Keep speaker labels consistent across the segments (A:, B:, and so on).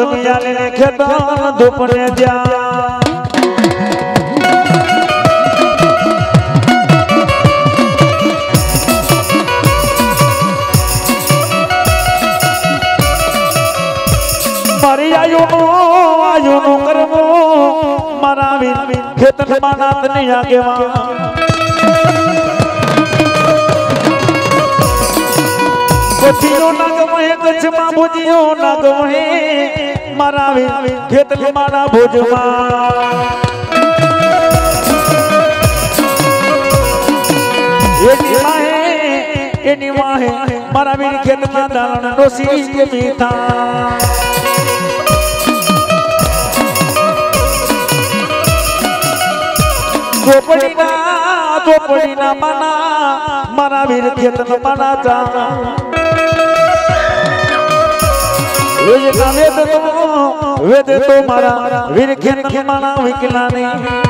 A: जमिया ने खेतन दुपने जा मारी आयु नो करमो मारा खेतन मानात नहीं आगे कोठियो ना गवे कछ मा भुजियो ना गवे मारा खेतन माना भुजमा एनी माहे मारा खेत मा दान नोसी के मीठा झोपड़ी ना माना मारा वीर खेत न माना जा वेद तो मारा वीर खेत न माना विकला नहीं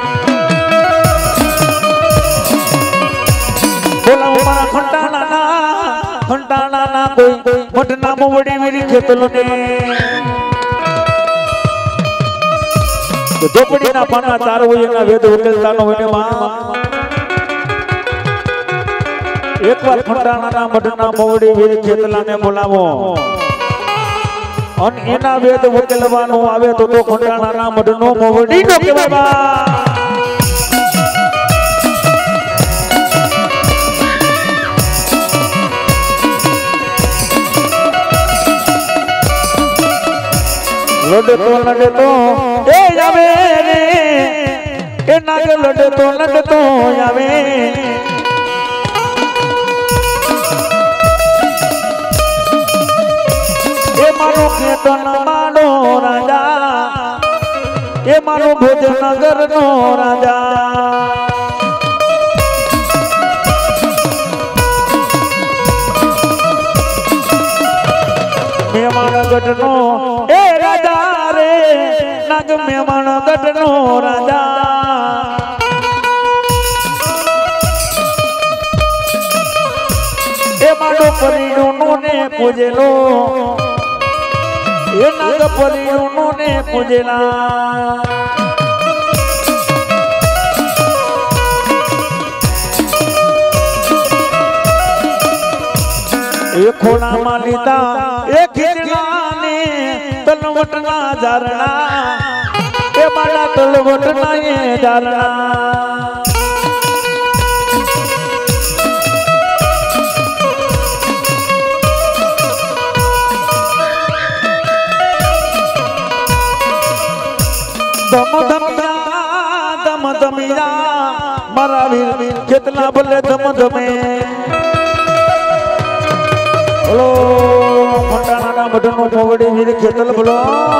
A: बोला मारा खंटाना ना कोई मटना मोवड़ी वीर खेत ने झोपड़ी ना पाना तारो ना वेद उकेलता नो होने मां एक बार खंडाना ना मडना मोवड़ी वीर खेतला ने बोलावो अन एना वेद उकेलवानो आवे तो खंडाना ना मडनो मोवड़ी नो केवाय बा लड़े तो ए जावे रे ए नाग लड़े तो जावे ए मारो खेतन मानो राजा ए मारो भोजनगर नो राजा मेहमान गटनो ए राजा रे नाग मेहमान गटनो राजा ए मानो परिणो ने पूजेलो ए नाग परिणो ने पूजेला ए खोना मालिता ए खिचड़ा ने तलवटना जारना ए माला तलवटना ये जारना दम दमिया मारा वीर कितना बोले दम दमे बोलो खंडाना ना मडनो मोवड़ी वीर खेतल बोलो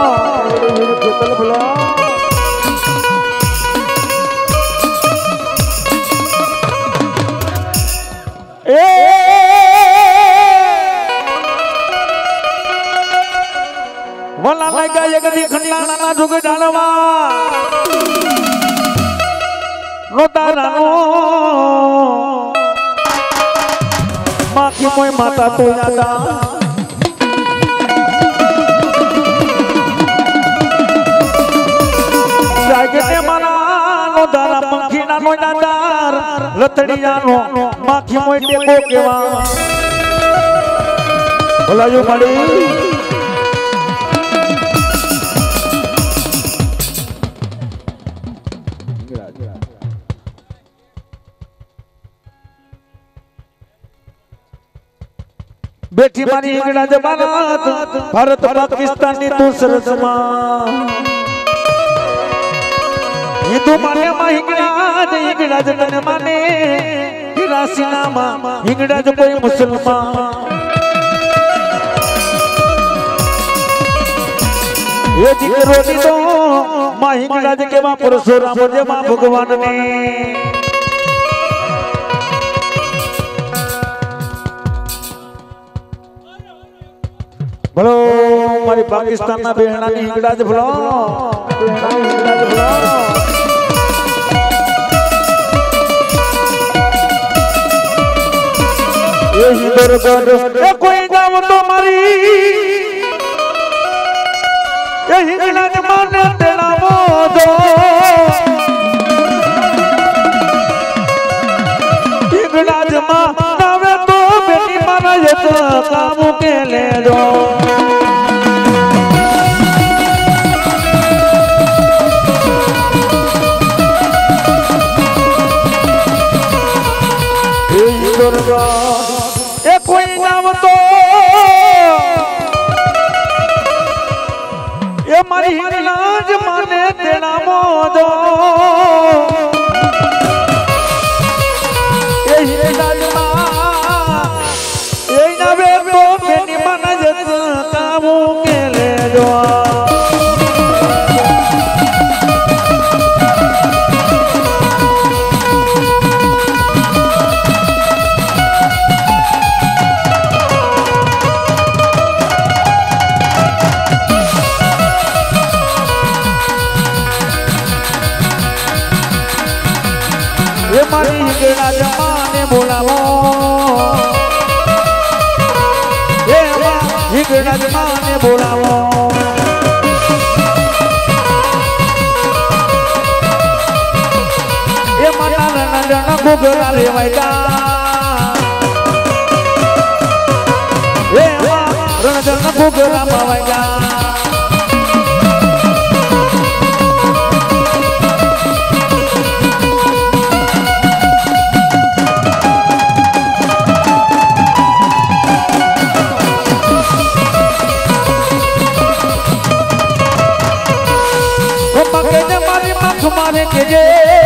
A: ए वला लगा एक दी खंडाना ना जुग डालवा नो तारानो माखी मोय माता तो यादा जागते माना नो दारा पंखी ना नो दार लतड़िया नो माखी मोय टेको केवा बोला यो माड़ी बेटी मारी इंगड़ा जमानत भारत पाकिस्तानी तू सरसमा हिंदू माने मा इंगड़ा जन माने हिरासीना मा इंगड़ा जो कोई मुसलमान ये जी रोटी तो मा इंगड़ा के मा परशुराम जे मा भगवान ने बोलो मारी पाकिस्तान ना बेहना नी इंगड़ा ज बोलो ये हिंदर गड ए कोई गाव तो मारी એ હિંગણા જ માને તેના મોજો હિંગણા જ માં નાવે તો બેટી મારા યત કામ કે લેજો એ કોઈ નામ તો એ મારી હિંગણા જ માને તેના મોજો એ હિંગણા જ માં એ નાવે તો બેની માના જત કામ કે લેજો મારી હિંગણા જ માને બોલાવો એ હિંગણા જ માને બોલાવો એ મારા રણજણ ઘૂઘરા લેવાય એ રણજણ ઘૂઘરા પાવાય मारे के जे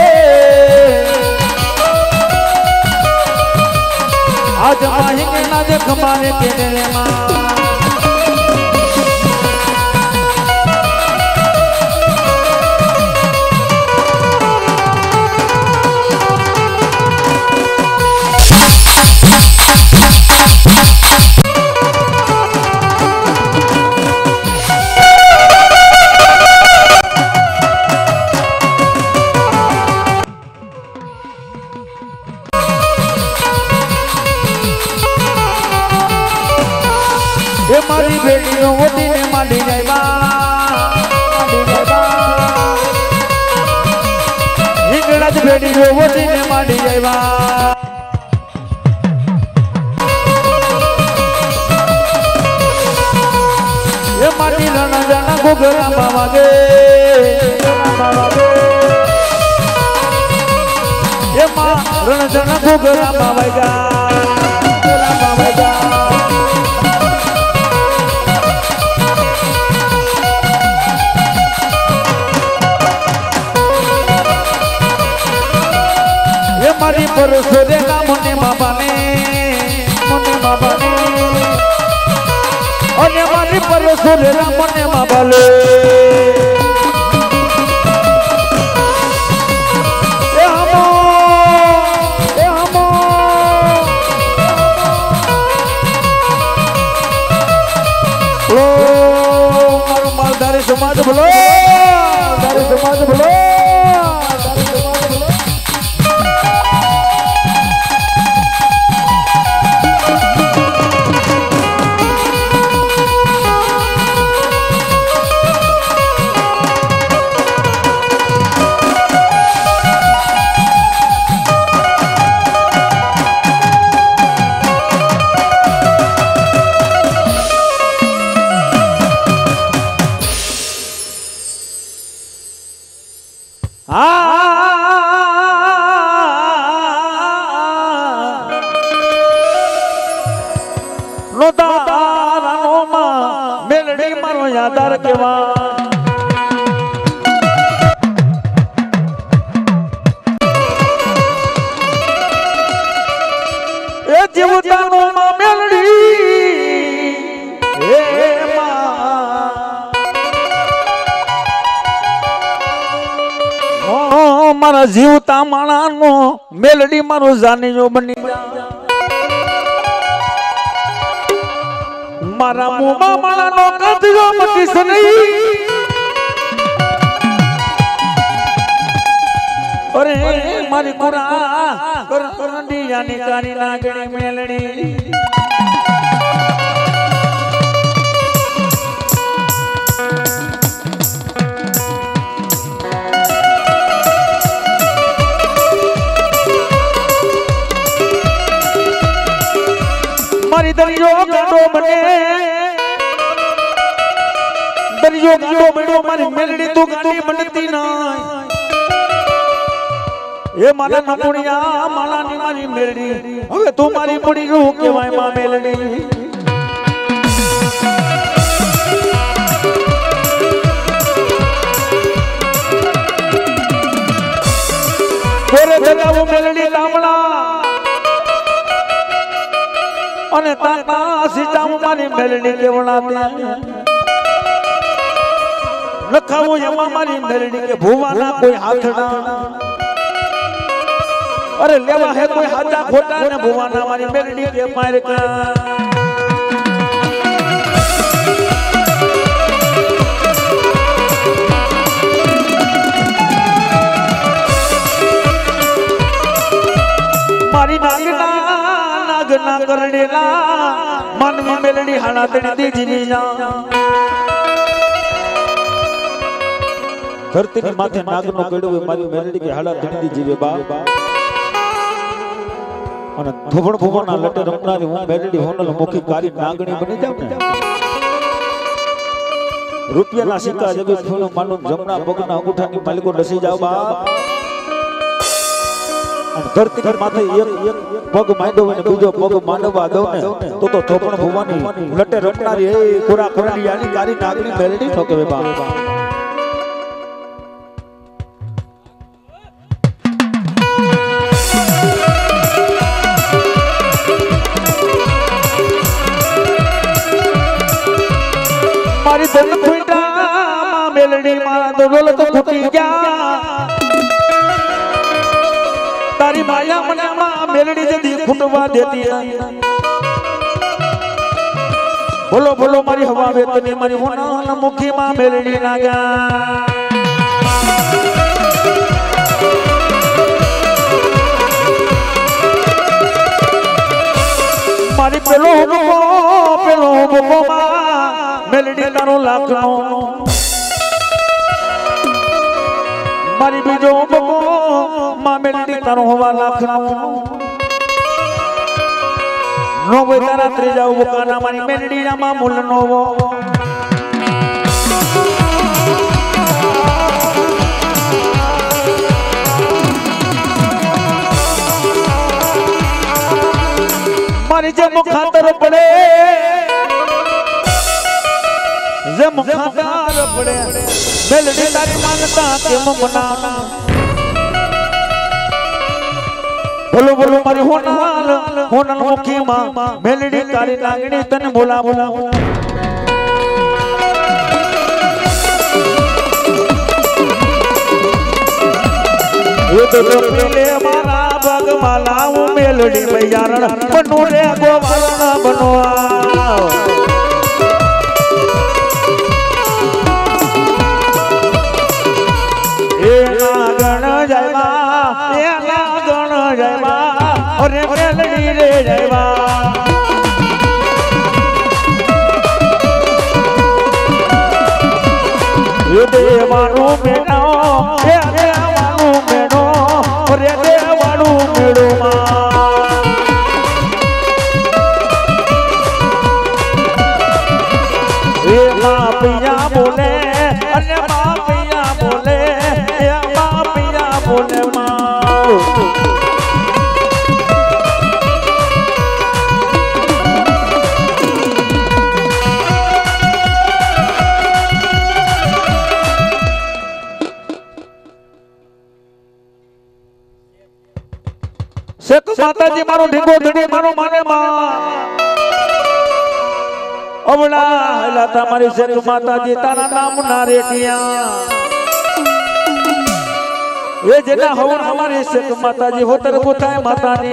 A: आज माही के ना देख मारे के रे मां ये मारी बेटियों होती ने माडी जाइबा हिंगड़ा ज बेटियों होती ने माडी जाइबा ये माटी रण जाना घूघरा पावागे ये मां रण जाना घूघरा पावेगा मारी परसोरे ना मुन्ने बाबा ने और मारी परसोरे ना मुन्ने बाबा ले लो मारो मालदारी समाज बोलो दारी समाज बोलो मेलड़ी मारो यादार केवा ए जीवतानो मां मेलड़ी ए मां मारा जीवता माणानो मेलड़ी मारो जानी जो बनी मारा मुमा माला नो कदरो मतीस नहीं अरे मारी कुरा करंडी यानी कानी नागणी मेलड़ी दरियो गाडो बने दरियो गाडो बनो मारी मेलडी तू गाडी बनती ना ये माला नपुणिया माला नी मारी मेलडी હવે તું મારી પડી રૂ કેવાય માં મેલડી કોરે દગાવું મેલડી લામણા અને તાતા સીતાવું મારી મેલડી કેવણાતે લખાવું એમાં મારી મેલડી કે ભુવાના કોઈ હાથડા अरे लेवा है कोई हाथा खोटा ने भुवाना मारी मेलडी के मार का मारी नागना नागना करडेला मानवी मेलडी हाना तड़ी दी जीवी जा धरती के माथे नागनो केडो मारी मेलडी के हाला तड़ी दी जीवे बा અને થોબણ ફોબણના લટે રમનારી હું મેલડી હોનલ મુખી કારી નાગણી બની જાઉં ને રૂપિયાના સિક્કા જબે ફૂલો માનો જમણા પગના અંગૂઠાની માલિકો ડસી જાવ બા અને ધરતી પર માથે એક પગ માંડો અને બીજો પગ માંડવા દો ને તો થોબણ ફોવાની લટે રમનારી એ કોરા કોરડિયાની કારી નાગણી મેલડી ઠોકે બા दिल फुटा मेलडी मारा दोल तो फुटी गया तारी माया मना मां मेलडी जदी फुटवा देती है बोलो बोलो मारी हवा वेतनी मारी होना मुखी मां मेलडी नागा मारी पेलो बको मां मेलडी तारो लाखनो मारी बीजो बको मां मेलडी तारो हवा लाखनो नो वे तारा त्रीजाओ बकाना मारी मेलडी ना मां मुलनो वो मारी जे मुखातर पड़े जे मुखातर पड़े मेलडी तारी मानता के मना बोलो बोलो मारी होनल मुखी मां मेलडी तारी नागणी तन बोला बोला ये तो पीले मारा बगमाला हूँ मेलडी बयारण बनो रे गोवाला बनो गण जयवा गण जयवा अरे मेलडी रे जयवा ये देवानु मेनो ये देवानु मेनो अरे देवानु मेड़ो मां ये मां पिया बोले अरे मां पिया बोले बोले मां सेक माताजी मारो ढींगो धड़ी मारो माने मां अबला हलाता मारी सेक माताजी तारा नाम ना रेटिया ये जेना हवन हमारे सेक माताजी होतर बुथाए माता ने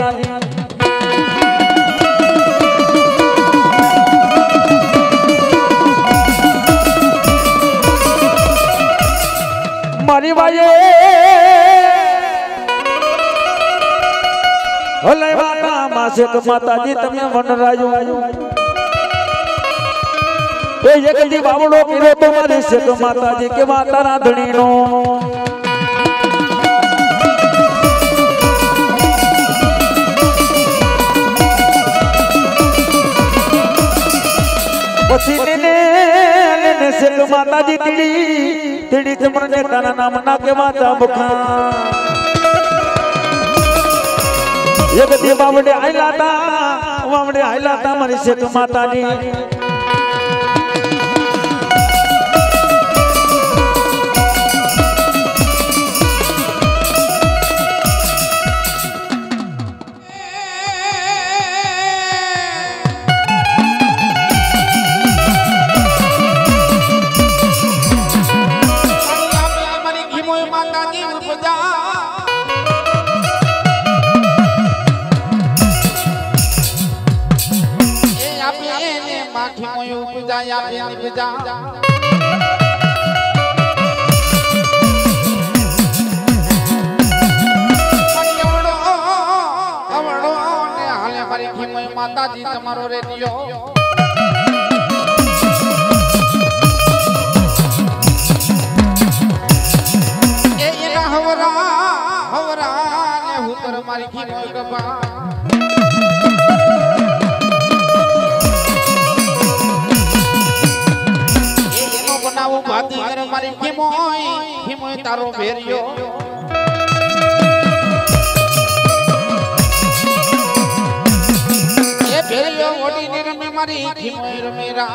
A: मारी वाये हले वाला मासेक माताजी तमे वनराजू ए एक दी बावड़ो किरो तो मारी सेक माताजी के वातारा धणीनो माताजी टीड़ी टीड़ी चमन ने काना नाम ना के वाचा बुखा एक दी बावड़े आइलाता मरी से माताजी
B: माताजी तमारो रेडियो ये हवरा हवरा ने हुतर मारी की मोय गबा ये नो बनाऊ भाती कर मारी की मोय तारो भेरियो भेरियो ओडी निर में मारी की मोय मेरा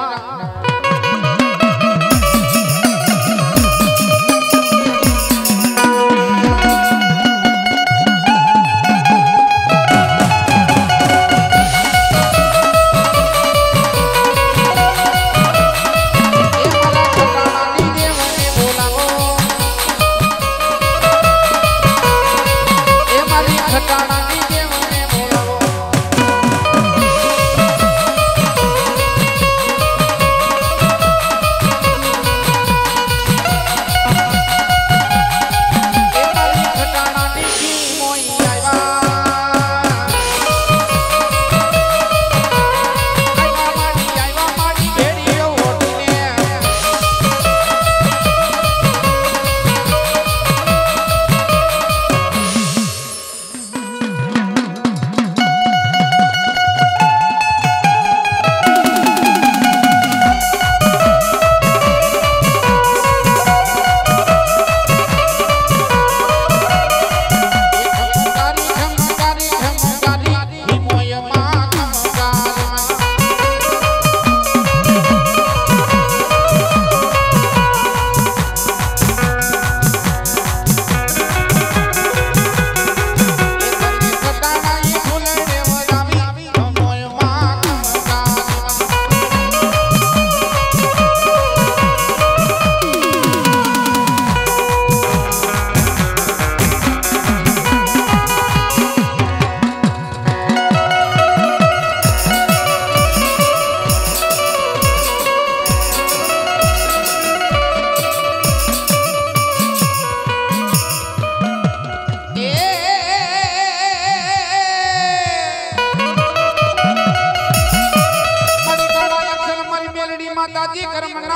B: माताजी करमना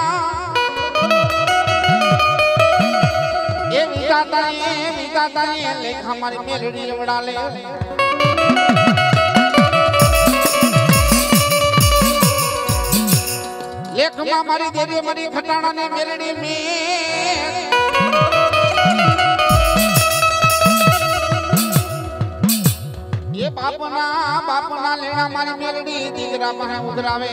B: ये विधाता ये लेख हमारी मेलड़ी उड़ा ले लेख में हमारी देवी हमारी खटाना ने मेलड़ी में ये बापना लेना हमारी मेलड़ी दिगरा में उधरावे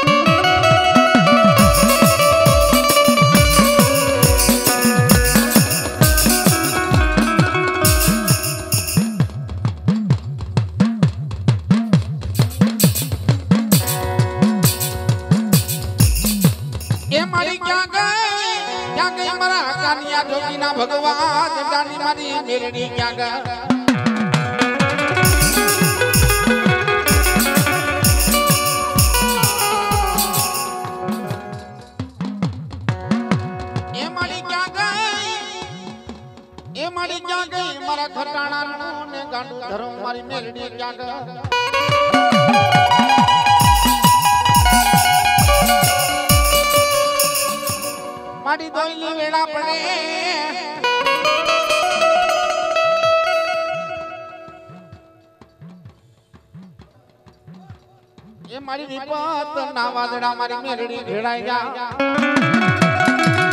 B: क्या गई मरा कानिया जोगी ना भगवान जानी मारी मेलड़ी क्या गई मरा खटाना ने गांडू धरो मारी मेलड़ी क्या गई मारी दोइली वेड़ा पड़े ये मारी विपत ना वादड़ा मारी मेलड़ी भेड़ाई जा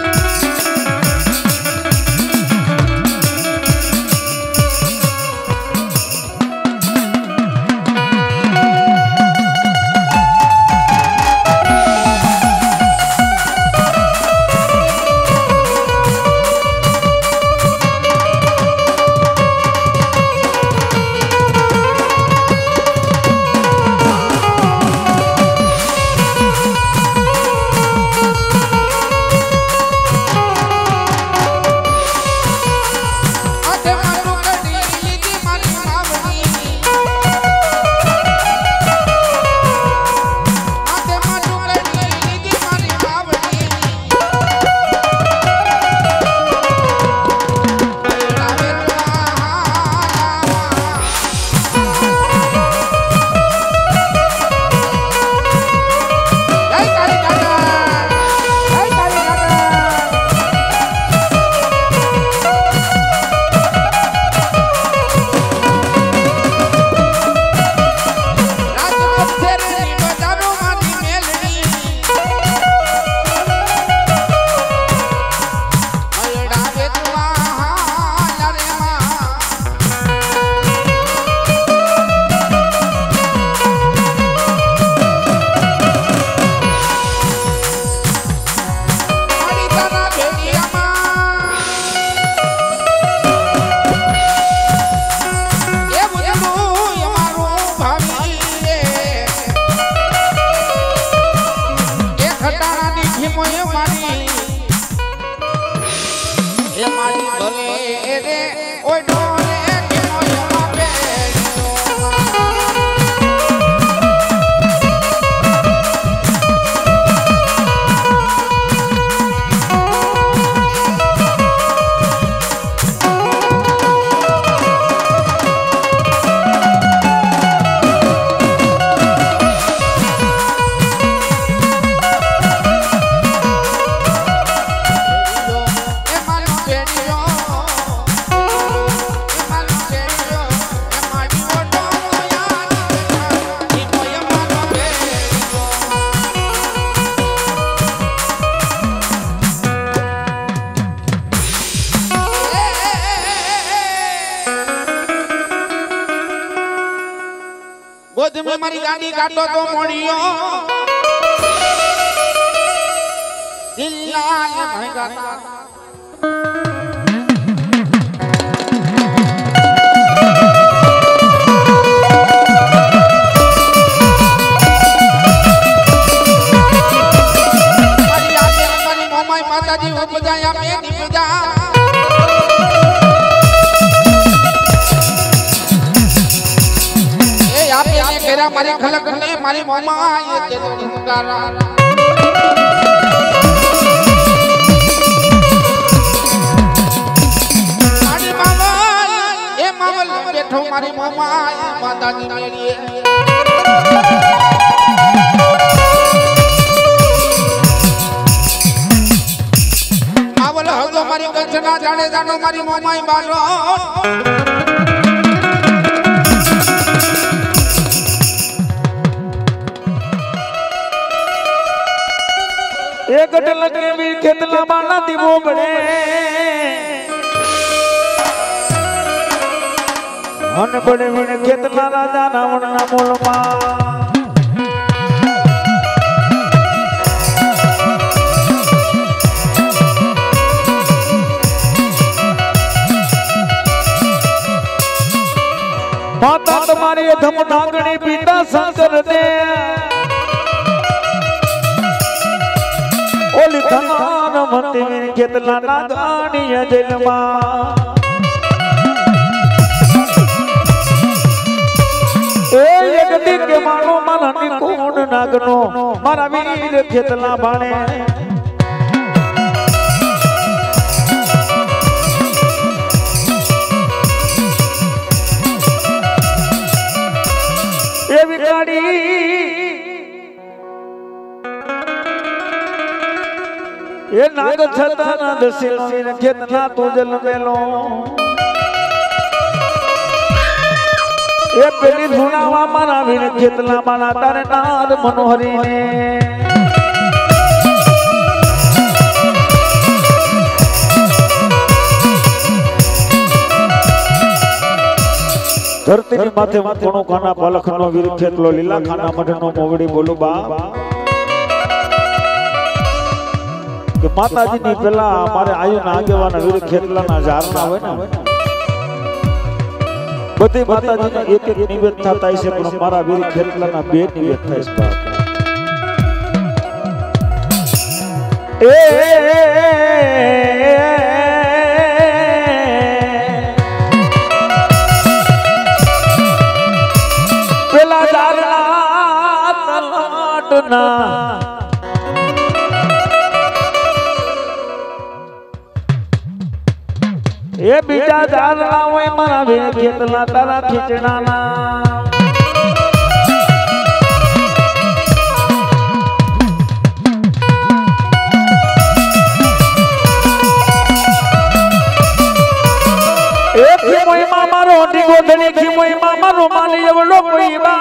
B: ઓય ડોરે કે મોયમાં બેડ્યો गोद में मारी गाड़ी काटो तो मोड़ियो दिल्ला ने भगाता मारी आगे मारी मोमाई माताजी उपजाया मैं निपजा मेरा मारी खलक ने मारी मामा ये तेरे निकारा मारी मामा ये मावल बैठो मारी मामा ये माता जी मेरी मावल हो तो मारी कंचना जाने जानो मारी मामा ये बालो
A: एक लगे भी खेतला बाला दिवो बड़े हन बड़े बड़े खेतला राजा रावण ना मोलमा माता तुम्हारी धम नागणी पिता शंकर दे ओली थमान मते में खेतला नागानी अजलमा ए जगती के मानो मारा निकोण नागनो मारा वीर खेतला बाणे ए विकाड़ी ये नाग छता ना दसिलो ने खेतना तो जल मेलो ये पेली सुनावा मारा वीर खेतला माना तारे नाद मनोहरी ने धरती ની માથે કોણો ખાના પાલખનો વીર ખેતલો લીલા ખાના મઢનો મોવડી બોલું બા કે માતાજીની પેલા મારે આયુના આગેવાના વીર ખેતલાના ઝારના હોય ને બધી માતાજીને એક એક નિવેદ થતા છે પણ મારા વીર ખેતલાના બે નિવેદ થાય છે બાપ એ પેલા ઝારના તલાટના ये बीजा दाल लावे मारा वीर खेतला तारा खींचना ना एक की मोई मामा रोटी गोदड़ी की मोई मामा रोमाली एवलो कोई बा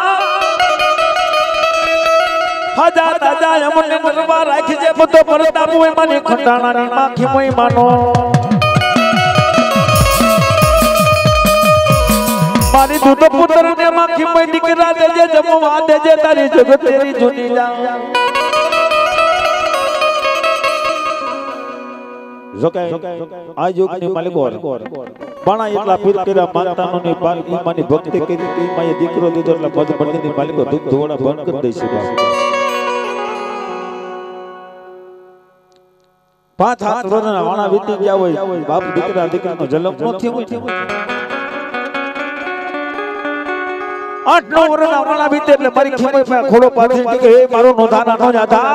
A: हजार दादा यमने मरवा राखी जे बतो परता मोई माने खंडाना नी माखी मोई मानो मारी दूध पुत्र ने माखी में दिकरा दे जे जमवा दे जे तारी जगत तेरी जुनी जा जोकाय आ युगनी मालिक और बाणा એટલા પીર કેરા માતાનો ની બાલ ઈમાની ભક્તિ કરી ઈ માએ દીકરો દીધો એટલે મધ મંદિરની માલિકો દૂધ ધોવાના બંધ કરી દે છે 5 7 વર્ષના વાણા વીતી ગયા હોય બાપ દીકરા દીકરાનો જન્મ ન થયો હોય 8 9 વર્ષના વાણા વીતે એટલે મારી ખીમય પાસે ખોડો પાથરી કે હે મારો નોધાના નો જાતા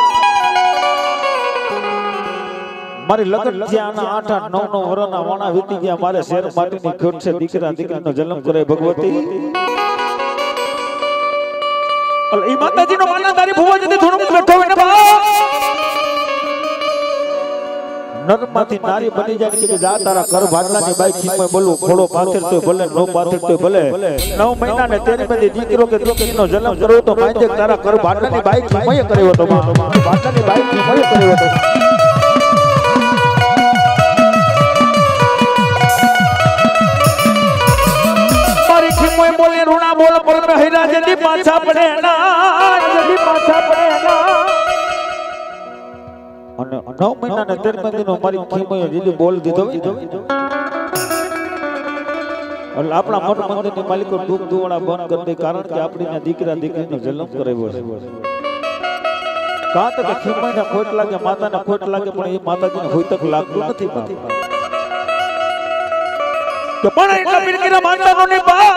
A: મારી લગન થયાના 8 8 9 9 વર્ષના વાણા વીતી ગયા મારે શેર માટીની ખોટ છે દીકરા દીકરાનો જન્મ કરે ભગવતી અલ ઈ માતાજીનો માના તારી ભુવા જતી થોડું બેઠો હોય ને બા નરમાંથી નારી બની જાય કે જા તારા કર ભાડલાની બાઈ ખીમય બોલું ખોડો પાથર તો ભલે નો પાથર તો ભલે 9 મહિના ને તેની બધી દીકરો કે દીકરીનો જન્મ કર્યો તો પાંજે તારા કર ભાડલાની બાઈ ખીમય કર્યો તો ભાડલાની બાઈ ખીમય કર્યો તો મારી ખીમય બોલે રૂણા બોલ પર હેરા જદી પાછા પડે ના જદી પાછા પડે ના અને 9 મહિના ને 13 દિનો મારી ખીમય જીદી બોલ દીધો એટલે આપણા મઠ મંદિરની માલિકો દુઃખ દુવાળા બંધ કરી દે કારણ કે આપણીના દીકરા દીકરીનો જન્મ કરાવ્યો છે કાં તો કે ખીમયને ખોટ લાગે માતાને ખોટ લાગે પણ એ માતાજીને હોય તક લાગતું નથી બાપ કે પણ એટલા પીરકીના માતાનો ને બા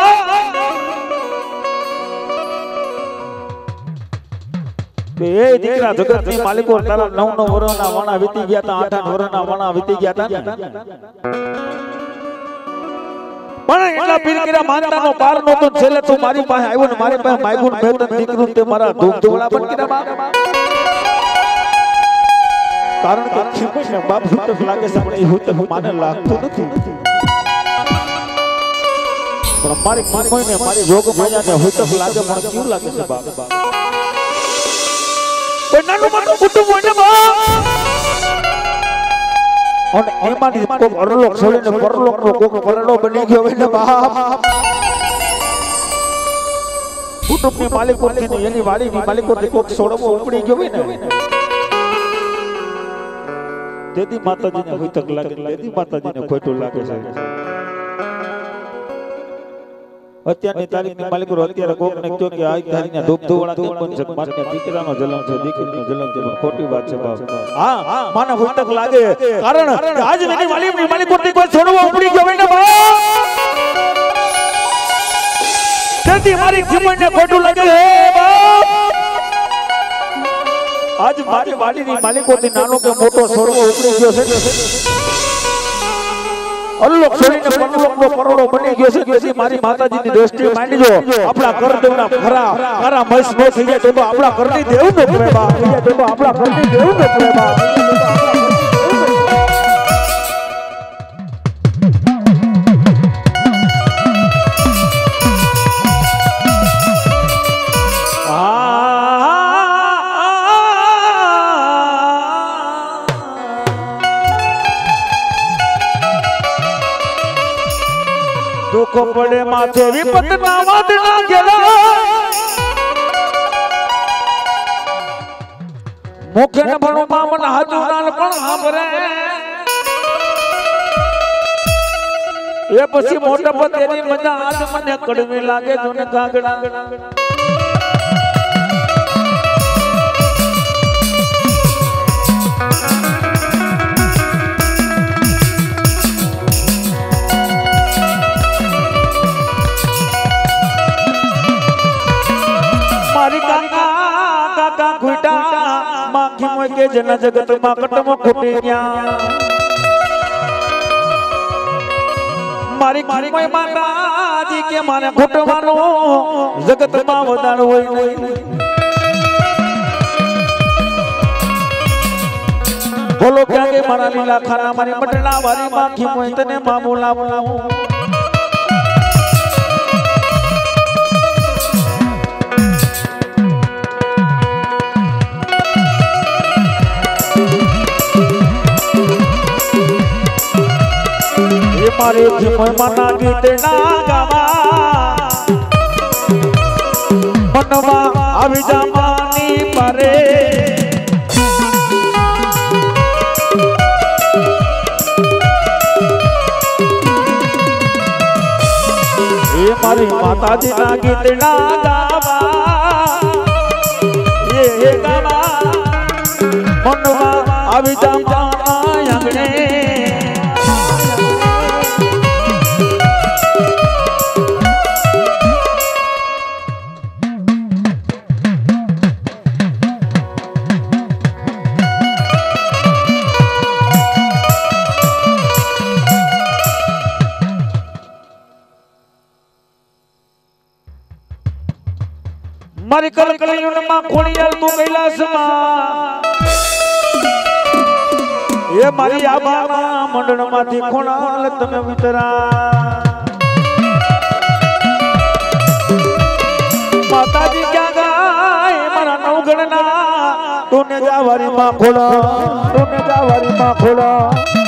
A: એ દીકરા જગતની માલિકો તારા 9 9 વર્ષના વાણા વીતી ગયા તા 8 8 વર્ષના વાણા વીતી ગયા તા પણ એટલા પીરકીના માતાનો પાર નતો છેલ્લે તું મારી પાસે આવ્યો ને મારી પાસે માયગુન મેતન દીકરું તે મારા ધૂપ ધોળા બનકીના બાપ કારણ કે ખીમયને બાપ હુતક લાગે છે પણ એ હુતક માને લાગતું નથી પણ મારી ખીમયને મારી જોગ ભજાને હુતક લાગે પણ કેવું લાગે છે બાપ કોઈ નાનું મોટું કુટુંબ હોય ને બા અને એમાંથી કોક અરલોક છોડીને પરલોકનો કોક પરલો બની ગયો હોય ને બાપ કુટુંબની માલિકોથી એની વાડીની માલિકોથી કોક છોડવો ઉપડી ગયો હોય ને તેથી માતાજીને હોય તક લાગે તેથી માતાજીને ખોટું લાગે છે અત્યારની તારીખની માલિકો અત્યારે કોકને કહ્યો કે આ તારીખના ધૂપ ધોવાળા કેમ બનશે મારે દીકરાનો જન્મ છે દીકરીનો જન્મ છે ખોટી વાત છે બાપ હા માને હોય તક લાગે કારણ આજ એની માલિકોથી કોઈ છોડવો ઉપડી ગયો હોય ને બાપ તેથી મારી ખીમયને ખોટું લાગે હે બાપ આજ મારી વાડીની માલિકોથી નાનો કે મોટો છોડવો ઉપડી ગયો છે અલ્લોક છોડીને પરલોકનો પરોડો બની ગયો છે કે મારી માતાજીની દ્રષ્ટિએ માંડીજો આપણા કર દેવના ખરા ખરા મસ નો થઈ જાય તો આપણા કરની દેવ નો પ્રેમા થઈ જાય તો આપણા કરની દેવ નો પ્રેમા દુઃખ પડે માથે વિપત ના વાદળા ઘેરા મુખે ન ભણું મામન હાજુ નાન પણ સાંભળે એ પછી મોટા પતેની મજા આજ મને કડવી લાગે જોને ગાગડા મારી કાકા કાકા ઘુટા માખી મોય કે જના જગત માં કટમો ખૂટી ગયા મારી મોય માતાજી કે માને ખૂટવાનો જગત માં વધારો હોય નહીં બોલો ક્યાં કે મારા લીલા ખાના મારી મટલા વારી માખી મોય તને મામો લાવું મારે ખીમય માના ગીત ના ગાવા મનમાં આવી જમાની પારે એ મારી માતાજી ના ગીત ના ગાવા એ ગાવા મનમાં આવી જા મારા આંગણે મારી કલકલિયુનમાં ખોડિયાલ તું કૈલાસમાં એ મારી આબાના મંડળમાંથી ખોણાલ તમે વિતરા માતાજી ક્યાં ગાય મારા નવગણના તું ને જાવારી માં ખોલા તું ને જાવારી માં ખોલા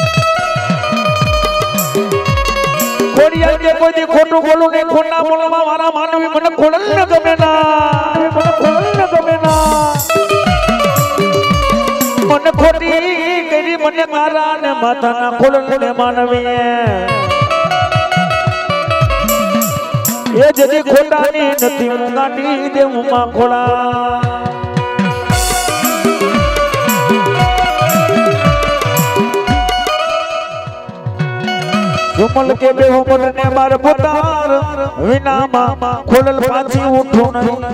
A: ખોડિયાલ કે કોઈ દી ખોટું બોલું ને ખોટા બોલવા મારા માનવી મને ખોડલ ન ગમે ના મને ખોડલ ન ગમે ના મને ખોટી કરી મને મારા ને માથાના ખોડલ ને માનવી એ જદી ખોટાની નથી હું ગાંડી દેવું માં ખોડા સુમલ કે બેહુ મને માર પોતાર વિનામાં ખોલલ પાછી ઉઠું નહીં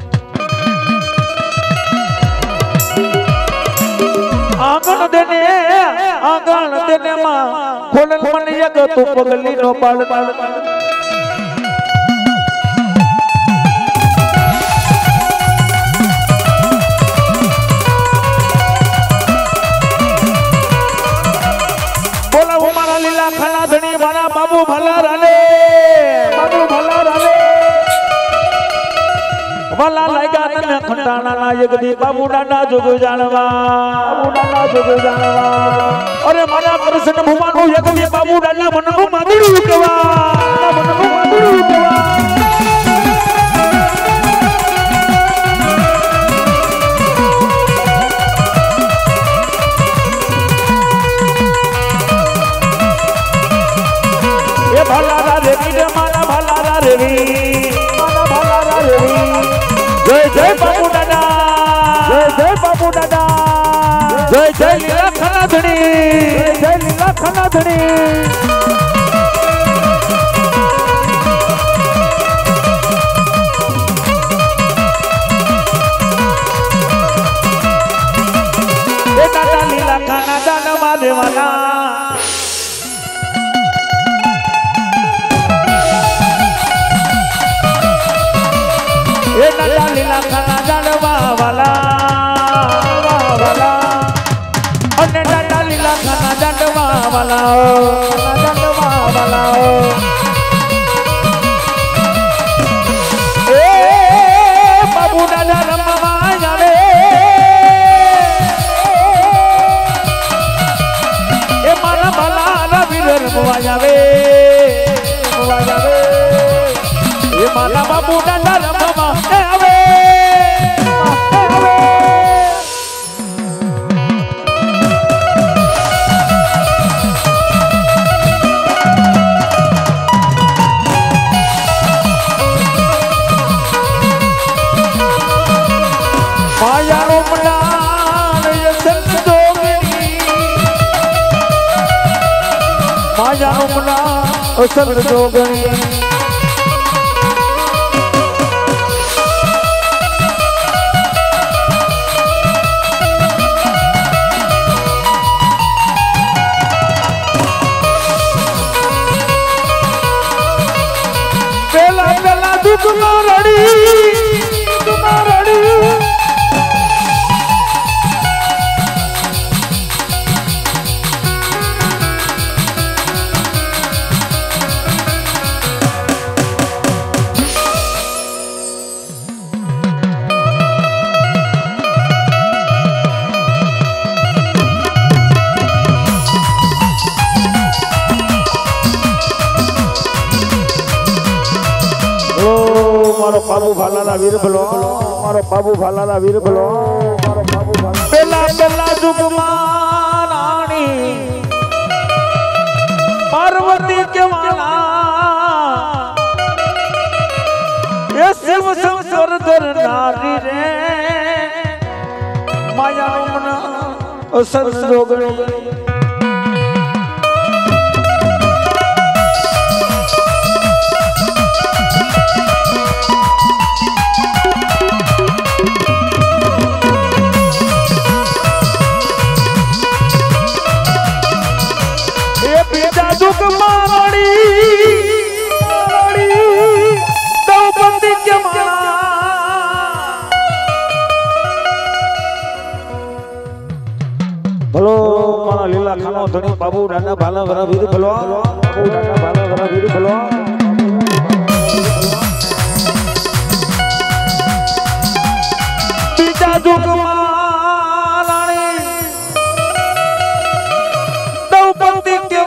A: આંગણ દેને માં ખોલલ મને એક તું પગલી નો પાડ લીલા ખાના ધણી મારા બાબુ ભલા રાલે ભલા લાગ્યા તને ખંડાણા ના જગદી બાબુ દાદા જોગ જાણવા અરે મારા કૃષ્ણ ભુવાનું જગદી બાબુ દાદા મનનું માદડું ઉકવા जय जय बाबू दादा जय बाबू दादा जय लीला खाना धनी ये दादा लीला खाना दाना मारे वाला ये दादा लीला खाना जानवा वाला અને દાદા લીલા ખાના जानवा वाला એ બાબુ દાદા રમવા આવે એ મારા ભલા રવિ રમવા આવે એ મારા બાબુ દાદા રમવા આવે અસર જોગણી પેલા પેલા દુઃખ નો રડી મારો બાબુ ભાલાના વીર ભલો મારો બાબુ ભાલાના વીર ભલો મારો બાબુ ભાલા પેલા પેલા જુગમાં રાણી પાર્વતી કેવાલા એ શિવ શંકર દર નારી રે માયા મના અસર જોગણી दुख मारणी दौबंदी के भलो मारा लीला खानो धनी बाबू डाना भाला वरा वीर भलो बाबू डाना भाला वरा वीर भलो बीजा दुख मारणी दौबंदी के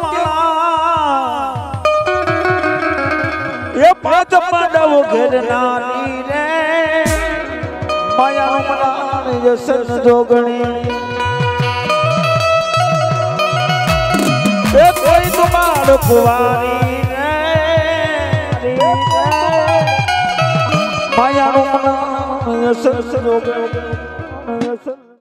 A: पांच पांडव घेर नारी रे माया मनानी जसन जोगणी ए कोई तुम्हार कुवारी रे माया मनानी जसन जोगणी